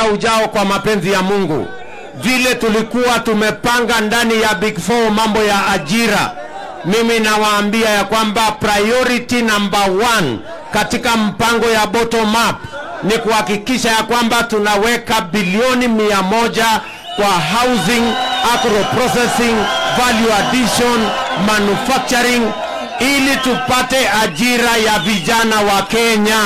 mwaka ujao kwa mapenzi ya Mungu, vile tulikuwa tumepanga ndani ya Big Four mambo ya ajira, mimi nawaambia ya kwamba priority number 1 katika mpango ya bottom up ni kuhakikisha ya kwamba tunaweka bilioni 100 kwa housing, agro processing, value addition, manufacturing, ili tupate ajira ya vijana wa Kenya.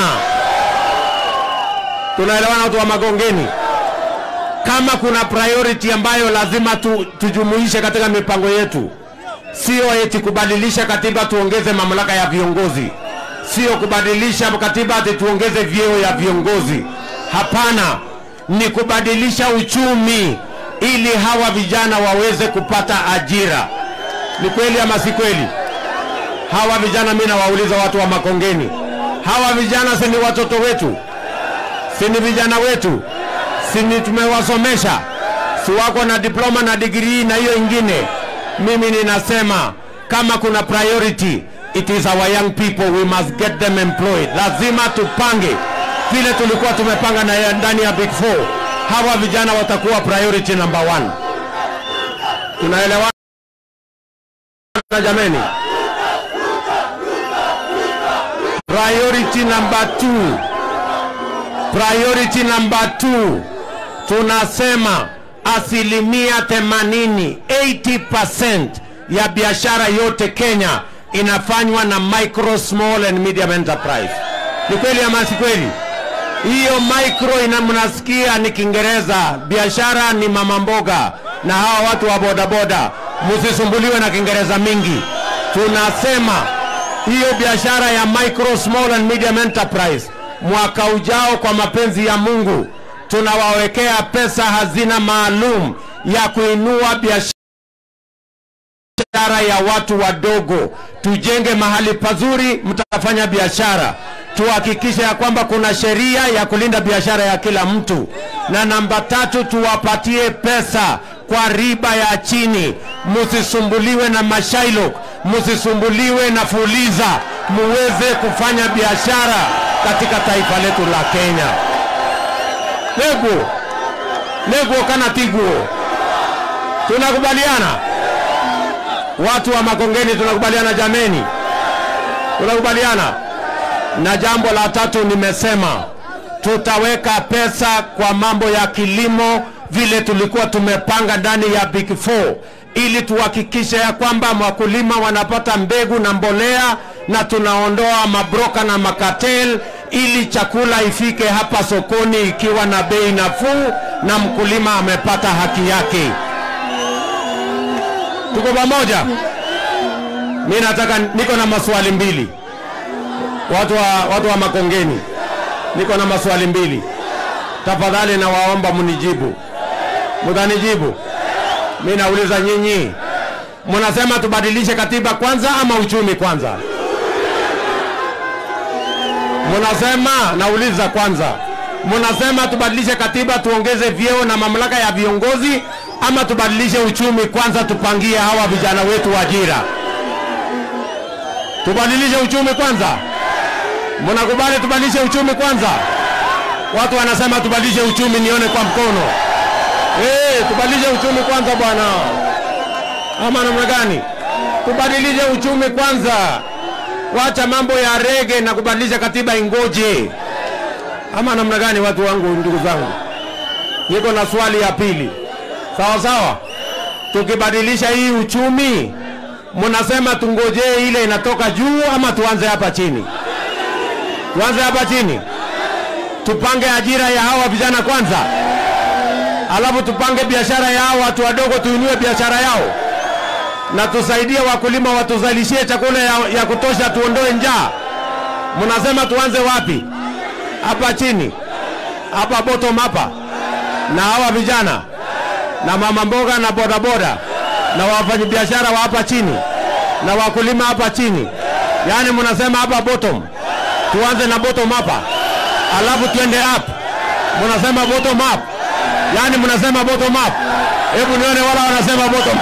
Tunaelewana watu wa Makongeni? Kama kuna priority ambayo lazima tujumuishe katika mipango yetu, sio eti kubadilisha katiba tuongeze mamlaka ya viongozi, sio kubadilisha katiba ati tuongeze vyeo ya viongozi. Hapana, ni kubadilisha uchumi ili hawa vijana waweze kupata ajira. Ni kweli ama si kweli? Hawa vijana, mimi nawauliza watu wa Makongeni, hawa vijana si ni watoto wetu? Si ni vijana wetu? Si ni tumewasomesha? Si wako na diploma na degree na hiyo ingine? Mimi ninasema kama kuna priority, it is our young people, we must get them employed. Lazima tupange vile tulikuwa tumepanga na ndani ya Big Four. Hawa vijana watakuwa priority number 1. Tunaelewana jameni? Priority number 2. Priority number 2. Tunasema 80% ya biashara yote Kenya inafanywa na micro, small and medium enterprise. Ni kweli ama si kweli? Hiyo micro mnasikia ni Kiingereza, biashara ni mama mboga na hawa watu wa bodaboda, msisumbuliwe na Kiingereza mingi. Tunasema hiyo biashara ya micro, small and medium enterprise, mwaka ujao kwa mapenzi ya Mungu tunawawekea pesa hazina maalum ya kuinua biashara ya watu wadogo. Tujenge mahali pazuri mtafanya biashara. Tuhakikishe ya kwamba kuna sheria ya kulinda biashara ya kila mtu. Na namba 3, tuwapatie pesa kwa riba ya chini. Msisumbuliwe na mashailo, msisumbuliwe na fuliza, muweze kufanya biashara katika taifa letu la Kenya. Nego kana tiguo. Tunakubaliana? Watu wa Makongeni tunakubaliana jameni? Tunakubaliana? Na jambo la 3 nimesema tutaweka pesa kwa mambo ya kilimo vile tulikuwa tumepanga ndani ya Big Four, ili tuhakikishe ya kwamba wakulima wanapata mbegu na mbolea, na tunaondoa mabroka na makatel, ili chakula ifike hapa sokoni ikiwa na bei nafuu na mkulima amepata haki yake. Tuko pamoja? Mimi niko na maswali 2. Watu wa Makongeni, niko na maswali 2. Tafadhali na waomba mnijibu. Mtanijibu? Mimi nauliza nyinyi, mnasema tubadilishe katiba kwanza ama uchumi kwanza? Mnasema, nauliza kwanza, mnasema tubadilishe katiba tuongeze vyeo na mamlaka ya viongozi, ama tubadilishe uchumi kwanza tupangie hawa vijana wetu ajira? Tubadilishe uchumi kwanza. Mnakubali tubadilishe uchumi kwanza? Watu wanasema tubadilishe uchumi, nione kwa mkono. Tubadilishe uchumi kwanza bwana. Ama namna gani? Tubadilishe uchumi kwanza. Wacha mambo ya rege na kubadilisha katiba ingoje. Ama namna gani watu wangu, ndugu zangu? Niko na swali ya pili. Sawa sawa? Tukibadilisha hii uchumi, mnasema tungojee ile inatoka juu ama tuanze hapa chini? Tuanze hapa chini. Tupange ajira ya hawa vijana kwanza, alafu tupange biashara ya hawa watu wadogo, tuinue biashara yao, na tusaidie wakulima watuzalishie chakula ya kutosha, tuondoe njaa. Mnasema tuanze wapi? Hapa chini, hapa bottom hapa, na hawa vijana na mama mboga na bodaboda na wafanyabiashara wa hapa chini na wakulima hapa chini. Yani mnasema hapa bottom, tuanze na bottom hapa, alafu tuende up. Mnasema bottom up, yani mnasema bottom up. Hebu nione wala wanasema bottom.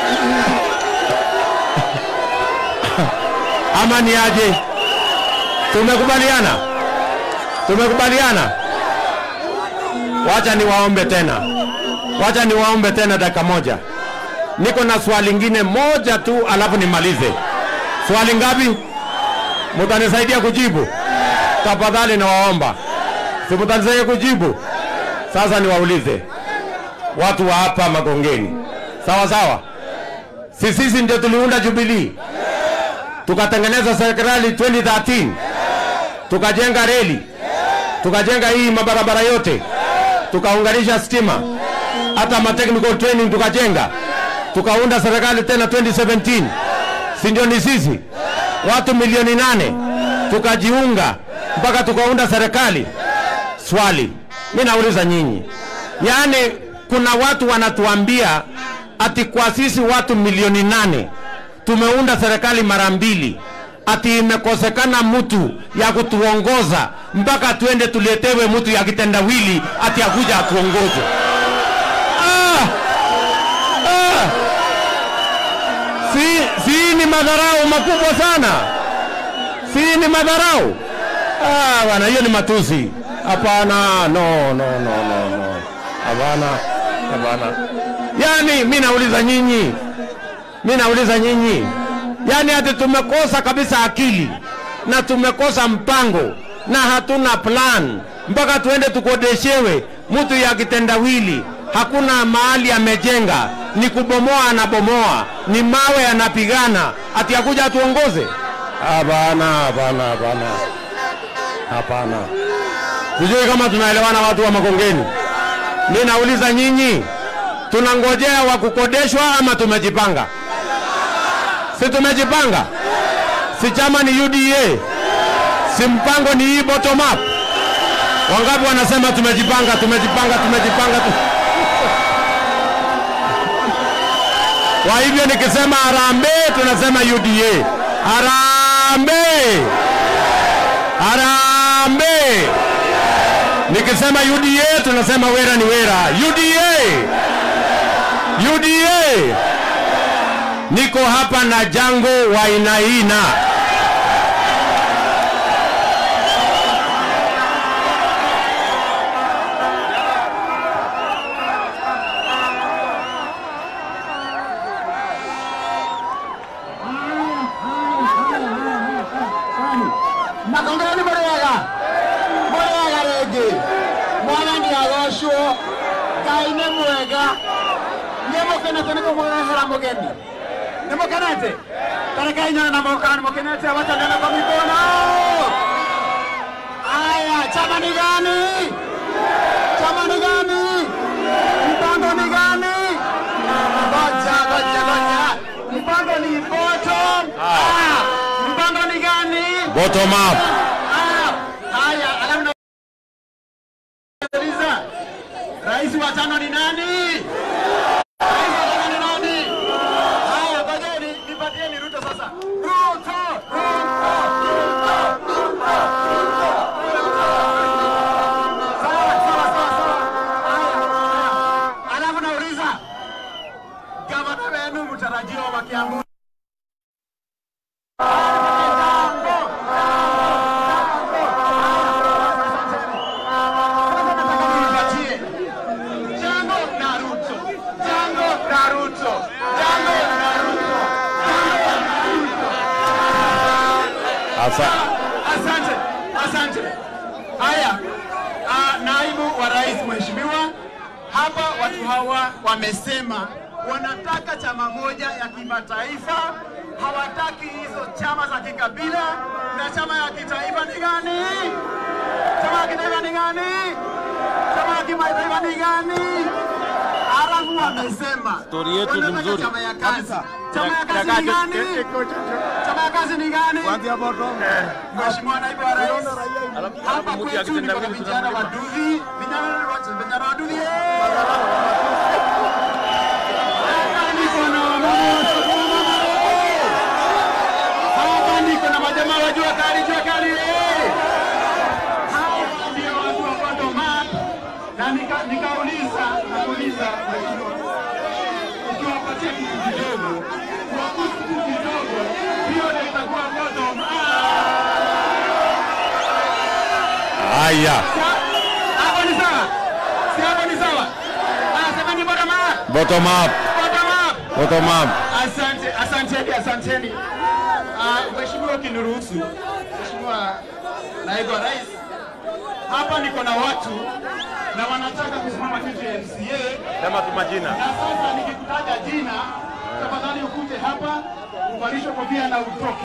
Ama ni aje? Tumekubaliana? Tumekubaliana? Wacha niwaombe tena dakika moja. Niko na swali lingine moja tu alafu nimalize. Swali ngapi? Mtanisaidia kujibu? Tafadhali nawaomba. Si mtanisaidia kujibu? Sasa niwaulize watu wa hapa Makongeni. Sawa sawa? Sisi ndio tuliunda Jubilee. Tukatengeneza serikali 2013. Tukajenga reli. Tukajenga hii mabarabara yote. Tukaunganisha stima. Hata technical training tukajenga. Tukaunda serikali tena 2017. Si ndio ni sisi? Watu milioni 8 tukajiunga mpaka tukaunda serikali. Swali mimi nauliza nyinyi, yani kuna watu wanatuambia ati kwa sisi watu milioni 8 tumeunda serikali mara 2, ati imekosekana mtu ya kutuongoza mpaka tuende tuletewe mtu ya kitendawili ati akuja atuongoze. Si ni madharau makubwa sana. Si ni madharau. Bwana, hiyo ni matusi. Hapana, no. Hapana. Yani mimi nauliza nyinyi. Yani hata tumekosa kabisa akili na tumekosa mpango na hatuna plan mpaka tuende tukodeshewe mtu ya kitendawili. Hakuna mahali amejenga, ni kubomoa anabomoa, ni mawe anapigana, ati akuja atuongoze. Hapana. Sijui kama tunaelewana watu wa Makongeni. Mimi nauliza nyinyi, tunangojea wa kukodeshwa ama tumejipanga? Si tumejipanga? Si chama ni UDA? Si mpango ni hii bottom up? Wangapi wanasema tumejipanga? Kwa hivyo nikisema harambee tunasema UDA. Harambee. Nikisema UDA tunasema wera ni wera. UDA. Niko hapa na Jango Wainaina. Makongeni murega rege mwana ni agosho kaine mwega nemokenete niko mwehera mugeni nemokenete tareka inyana na mokana mokenete wacha nena kwa mikono. Aya, chama ni gani? Mpango ni gani? Ngoja. Mpango ni bottom. Mpango ni gani? Bottom up. Haya, alafu Rais wa tano ni nani? Haya, ngojeni nipatieni Ruto sasa. Ruto. Sawa. Haya. Alafu nauliza gavana wenu mtarajiwa wa Kiambu. Asante. Haya, naibu wa rais mheshimiwa, hapa watu hawa wamesema wanataka chama moja ya kimataifa, hawataki hizo chama za kikabila. Na chama ya kitaifa ni gani? Arabu wamesema story yetu ni nzuri. Chama ya kazi ni gani? Mheshimiwa naibu wa rais, hapa kwetu ni kwa vijana waduvi. Hapa niko na majamaa wajua kali. Hapa ndio watu wa bottom up. Na nikauliza ukiwapatia kitu kidogo, hiyo ndio itakuwa bottom up. Haya. Hapo ni sawa? Si hapo ni sawa? Anasema ni bottom up. Bottom up. Bottom up. Bottom up. Asanteni. Mheshimiwa kiniruhusu, Mheshimiwa Naibu wa Rais, hapa niko na watu na wanataka kusimama kiti ya MCA. Sema tu majina. Na sasa nikikutaja jina, tafadhali ukuje hapa, uvalishwe kofia na utoke.